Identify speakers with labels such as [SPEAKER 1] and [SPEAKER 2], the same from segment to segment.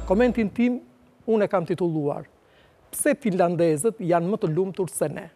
[SPEAKER 1] Komentin tim, unë e kam titulluar: Pse finlandezët janë më të lumtur se ne?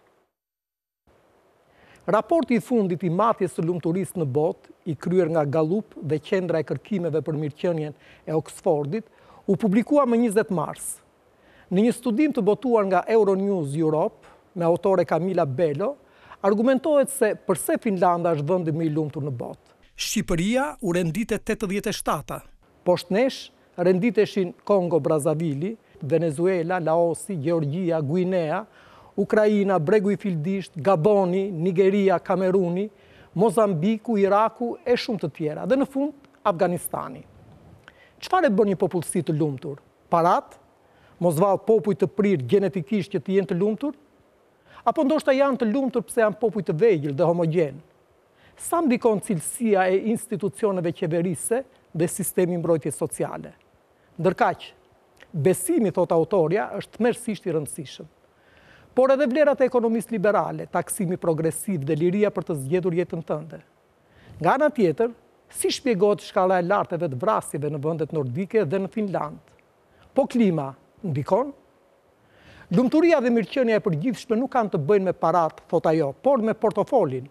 [SPEAKER 1] Raporti i fundit i matjes së lumturisë në botë, i kryer nga Gallup dhe Qendra e Kërkimeve për Mirëqenien e Oxfordit, u publikua më 20 mars. Në një studim të botuar nga Euronews Europe, me autore Camila Bello, argumentohet se pse Finlanda është vendi më i lumtur në botë. Shqipëria u rendite 87. Poshtë nesh renditeshin Kongo Brazavili, Venezuela, Laosi, Gjeorgjia, Guinea, Ukraina, Bregu i Fildisht, Gaboni, Nigeria, Kameruni, Mozambiku, Iraku e shumë të tjera. Dhe në fund, Afganistani. Çfarë bën një popullsi të lumtur? Parat? Mos vallë popull të prirë genetikisht që të jenë të lumtur? Apo ndoshta janë të lumtur pse janë popull të vegjël dhe homogen? Sa ndikon cilësia e institucioneve qeverisë dhe sistemi mbrojtjes sociale? Ndërkaq, besimi, thot autorja, është tmerrsisht i rëndësishëm. Por edhe vlerat e ekonomisë liberale, taksimi progresiv dhe liria për të zgjedhur jetën tënde. Nga ana tjetër, si shpjegohet shkalla e lartë e vetvrasjeve në vendet nordike dhe në Finland? Po klima ndikon? Lumturia dhe mirëqenia e përgjithshme nuk kanë të bëjnë me parat, thot ajo, por me portofolin.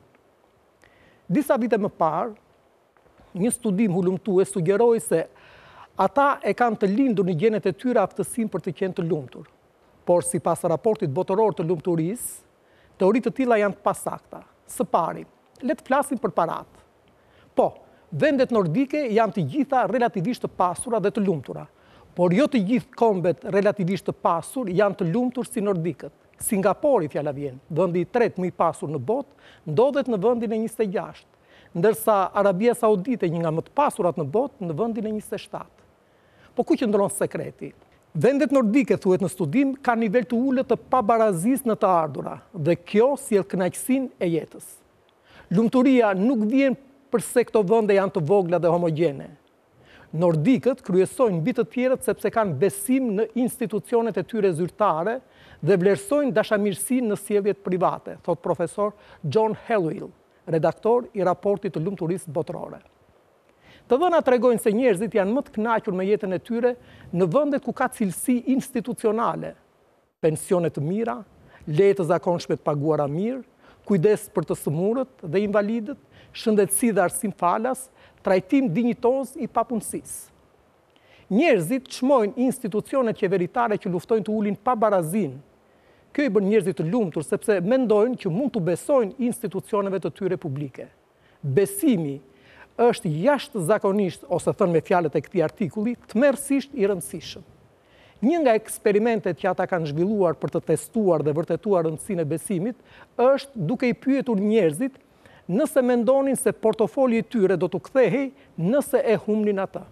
[SPEAKER 1] Disa vite më parë, një studim hulumtues sugjeroi se ata e kanë të lindur në gjenet e tyre aftësinë për të qenë të lumtur. Por sipas raportit botëror të lumturisë, teoritë të tilla janë të pasakta. Së pari, le të flasim për parat. Po, vendet nordike janë të gjitha relativisht të pasura dhe të lumtura, por jo të gjithë kombet relativisht të pasur janë të lumtur si nordikët. Singapori, fjala vjen, vendi i tretë më i pasur në botë, ndodhet në vendin e 26, ndërsa Arabia Saudite, një nga më të pasurat në botë, në vendin e 27. Po ku qëndron sekreti? Vendet nordike, thuhet në studim, ka nivel të ulët të pabarazisë në të ardhura, dhe kjo sjell kënaqësinë e jetës. Lumturia nuk vjen përse këto vende janë të vogla dhe homogjene. Nordikët kryesojnë mbi të tjerët sepse kanë besim në institucionet e tyre zyrtare dhe vlerësojnë dashamirësinë në sjelljet private, thot profesor John Helwill, redaktor i raportit të lumturisë botërore. Të dhënat tregojnë se njerëzit janë më të kënaqur me jetën e tyre në vendet ku ka cilësi institucionale, pensione të mira, leje të zakonshme të paguara mirë, kujdes për të sëmurët dhe invalidët, shëndetësi dhe arsim falas, trajtim dinjitoz i papunësisë. Njerëzit çmojnë institucionet qeveritare që luftojnë të ulin pabarazinë. Kjo i bën njerëzit të lumtur sepse mendojnë që mund të besojnë institucioneve të tyre publike. Besimi është jashtëzakonisht, ose thënë me fjalët e këtij artikulli, tmerrsisht i rëndësishëm. Një nga eksperimentet që ata kanë zhvilluar për të testuar dhe vërtetuar rëndësinë e besimit është duke i pyetur njerëzit nëse mendonin se portofoli i tyre do t'u kthehej nëse e humnin atë.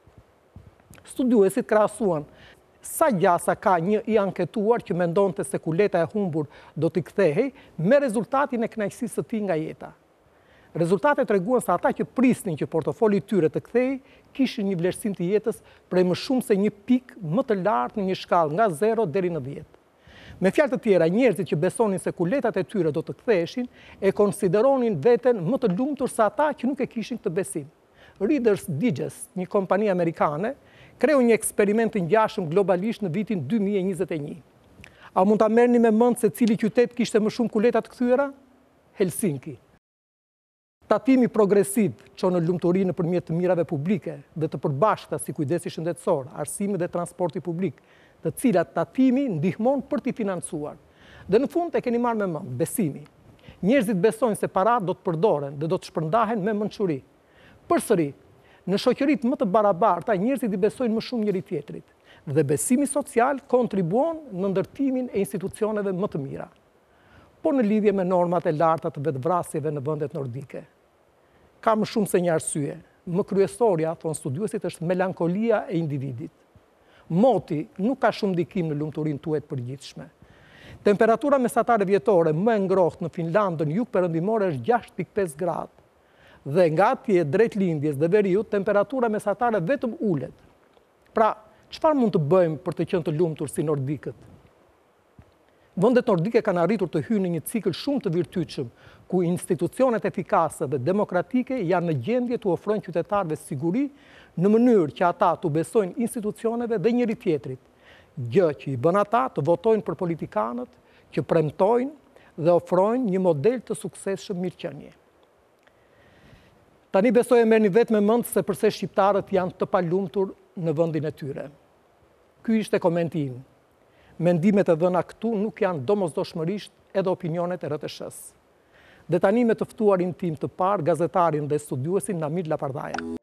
[SPEAKER 1] Studiuesit krahasuan sa gjasa ka një i anketuar që mendonte se kuleta e humbur do t'i kthehej me rezultatin e kënaqësisë së tij nga jeta. Rezultatet treguan se ata që prisnin që portofoli i tyre të kthehej kishin një vlerësim të jetës prej më shumë se një pikë më të lartë në një shkallë nga 0 deri në 10. Me fjalë të tjera, njerëzit që besonin se kuletat e tyre do të ktheheshin e konsideronin veten më të lumtur se ata që nuk e kishin këtë besim. Reader's Digest, një kompani amerikane, kreu një eksperiment të ngjashëm globalisht në vitin 2021. A mund ta merrni me mend se cili qytet kishte më shumë kuleta të kthyer? Helsinki. Tatimi progresiv çon në lumturi nëpërmjet të mirave publike dhe të përbashkëta si kujdesi shëndetësor, arsimi dhe transporti publik, të cilat tatimi ndihmon për t'i financuar. Dhe në fund e keni marrë me mend, besimi. Njerëzit besojnë se paratë do të përdoren dhe do të shpërndahen me mençuri. Përsëri, në shoqëritë më të barabarta, njerëzit i besojnë më shumë njëri tjetrit, dhe besimi social kontribuon në ndërtimin e institucioneve më të mira. Por në lidhje me normat e larta të vetvrasjeve në vendet nordike, ka më shumë se një arsye. Më kryesorja, thonë studiuesit, është melankolia e individit. Moti nuk ka shumë ndikim në lumturinë tuaj të përgjithshme. Temperatura mesatare vjetore më e ngrohtë në Finlandën jugperëndimore është 6.5 gradë. Dhe nga atje drejt lindjes dhe veriut, temperatura mesatare vetëm ulet. Pra, çfarë mund të bëjmë për të qenë të lumtur si nordikët? Vendet nordike kanë arritur të hynë në një cikël shumë të virtytshëm, ku institucionet efikase dhe demokratike janë në gjendje të ofrojnë qytetarëve siguri në mënyrë që ata të besojnë institucioneve dhe njëri tjetrit, gjë që i bën ata të votojnë për politikanët që premtojnë dhe ofrojnë një model të suksesshëm mirëqenie. Tani besoj e merrni vetë me mend se përse shqiptarët janë të palumtur në vendin e tyre. Ky ishte komenti im. Mendimet e dhëna këtu nuk janë domosdoshmërisht edhe opinionet e RTS-s. Dhe tani me të ftuarin tim të parë, gazetarin dhe studiuesin Namir Lapardaja.